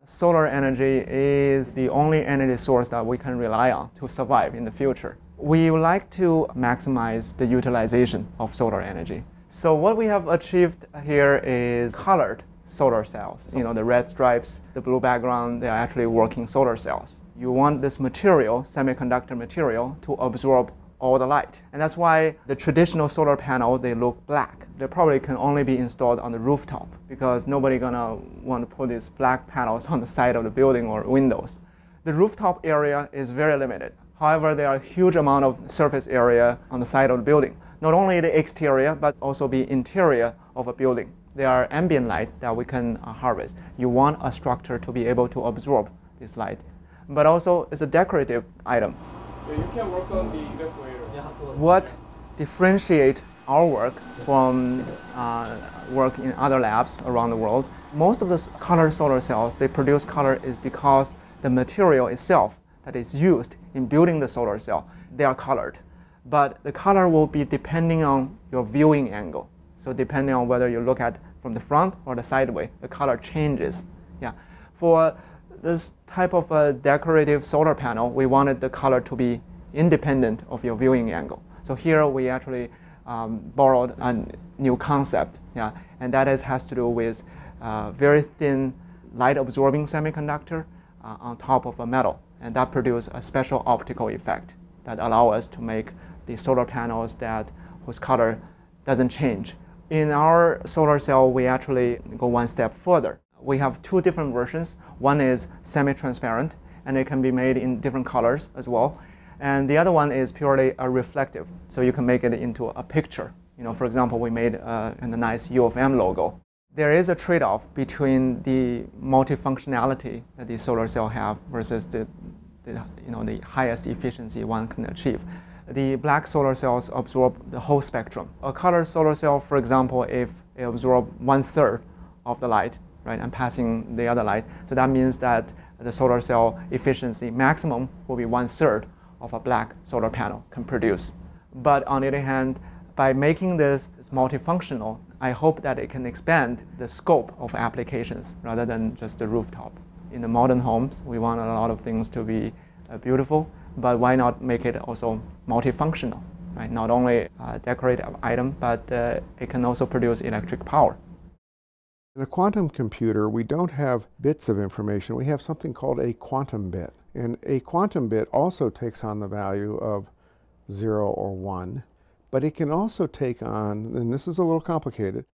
Solar energy is the only energy source that we can rely on to survive in the future. We would like to maximize the utilization of solar energy. So what we have achieved here is colored solar cells. You know, the red stripes, the blue background, they are actually working solar cells. You want this material, semiconductor material, to absorb all the light. And that's why the traditional solar panel, they look black. They probably can only be installed on the rooftop because nobody gonna want to put these black panels on the side of the building or windows. The rooftop area is very limited. However, there are a huge amount of surface area on the side of the building. Not only the exterior, but also the interior of a building. There are ambient light that we can harvest. You want a structure to be able to absorb this light. But also, it's a decorative item. Yeah, you can work on the decorator. What differentiates our work from work in other labs around the world? Most of the colored solar cells, they produce color is because the material itself that is used in building the solar cell, they are colored. But the color will be depending on your viewing angle. So depending on whether you look at from the front or the sideway, the color changes. Yeah. For this type of a decorative solar panel, we wanted the color to be independent of your viewing angle. So here we actually borrowed a new concept, yeah, and that has to do with very thin light-absorbing semiconductor on top of a metal, and that produces a special optical effect that allow us to make the solar panels whose color doesn't change. In our solar cell, we actually go one step further. We have two different versions. One is semi-transparent, and it can be made in different colors as well. And the other one is purely a reflective, so you can make it into a picture. You know, for example, we made a nice U of M logo. There is a trade-off between the multifunctionality that the solar cell have versus the highest efficiency one can achieve. The black solar cells absorb the whole spectrum. A colored solar cell, for example, if it absorbs 1/3 of the light, right, and passing the other light, so that means that the solar cell efficiency maximum will be 1/3 of a black solar panel can produce. But on the other hand, by making this multifunctional, I hope that it can expand the scope of applications rather than just the rooftop. In the modern homes, we want a lot of things to be beautiful, but why not make it also multifunctional, right? Not only a decorative item, but it can also produce electric power. In a quantum computer, we don't have bits of information. We have something called a quantum bit. And a quantum bit also takes on the value of 0 or 1, but it can also take on, and this is a little complicated,